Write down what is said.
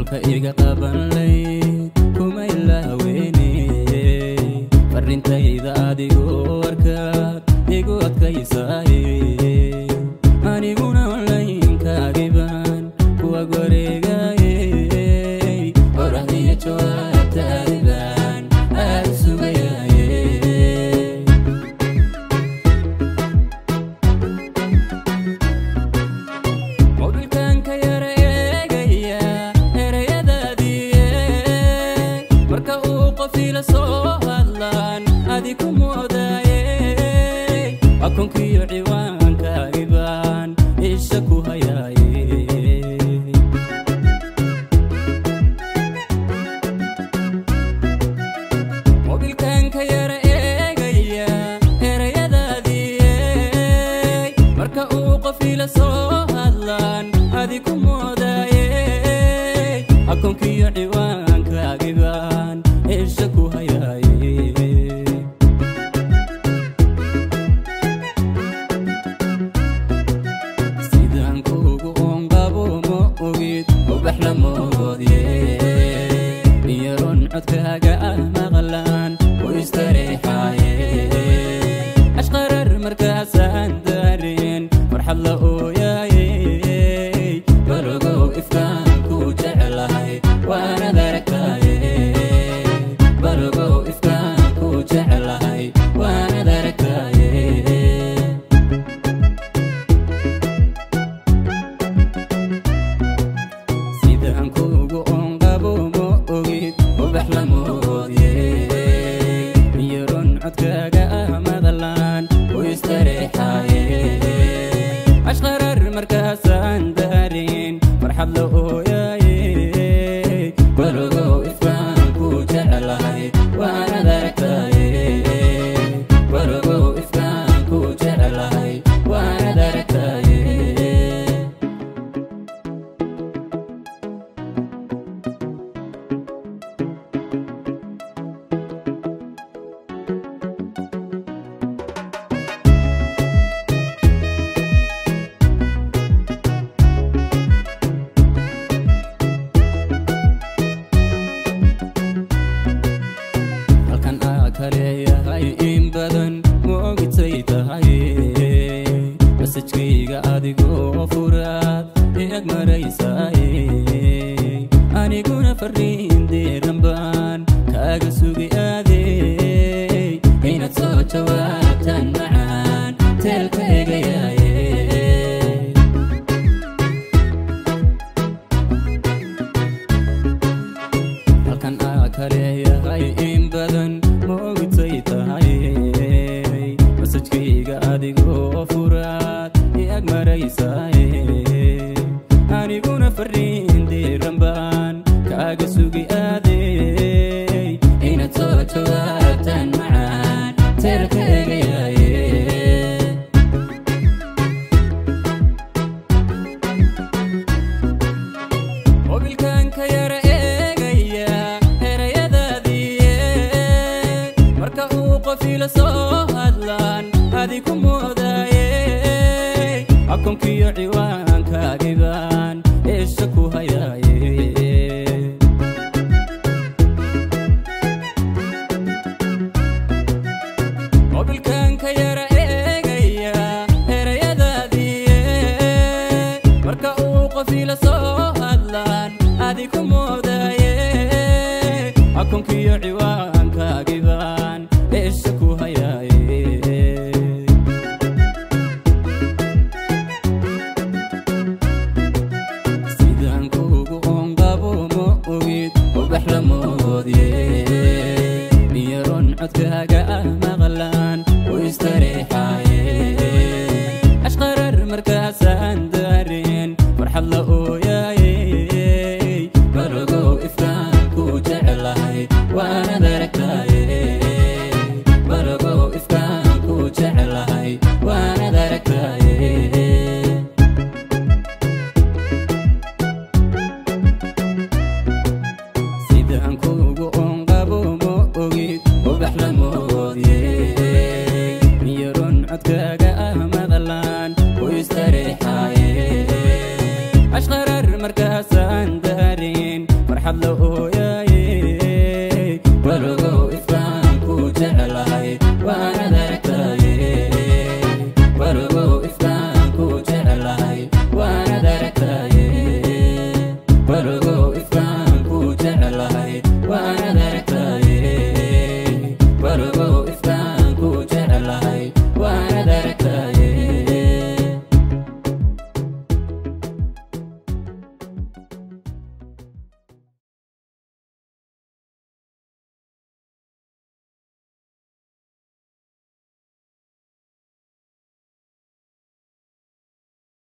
kolka iga qaban layd kuma ilaaweyne farintayda adigoo warkaad igu adkaysaaye aniguna onlaynkaagiban kuwa wareegaaye qorahdiya jawaabtaadiban aad sugayaaye mobilkanka yara eegaya erayadaadiye marka uu qofila soo hadlaan adiku moodaaye akoonkiyo ciwaankaagiban isha ku hayaaye mobilkanka yara eegaya erayadaadiye marka uu qofila soo hadlaan adiku moodaaye akoonkiyo ciwaankaagiban isha ku hayaaye sidaan kuugu oonqabo ma ogid ubax la moodye iyaroon codkaaga ah maqlaan u istareexaaye ashqarar markaasaan daareen farxad la ooyaaye balogow ifkaan ku jeclahay waanad aragtaaye balogow ifkaan ku jeclahay waanad aragtaaye sidaan kuugu oonqabo ma ogid ubax la moodye iyaroon codkaaga ah maqlaan u istareexaaye ashqarar markaasaan daareen farxad la ooyaaye balogow ifkaan ku jeclahay waanad aragtaaye balogow ifkaan ku jeclahay waanad aragtaaye halkan aa kaleeyahay in badan ma ogidtay tahay masajkayga adigoo furaad iag maraysaaye aniguna fariin diiran baan kaaga sugi aadey inaad soo jawaabtaan macaan teelka egayaaye halkan aa kaleeyahay in badan ma ogidtay tahay masajkayga adigoo furaad iag maraysaaye aniguna fariin diiran baan kaaga sugi aadey inaad soo jawaabtaan macaan teelka egayaaye mobilkanka yara eegaya erayadaadiye marka uu qofila soo hadlaan adiku moodaaye akoonkiyo ciwaankaagiban isha ku hayaaye mobilkanka yara eegaya erayadaadiye marka uu qofila soo hadlaan adiku moodaaye akoonkiyo ciwaankaagiban isha ku hayaaye sidaan kuugu oonqabo ma ogid ubax la moodye iyaroon codkaaga ah maqlaan u istareexaaye ashqarar markaasaan daareen farxad la ooyaa وأنا ذركتها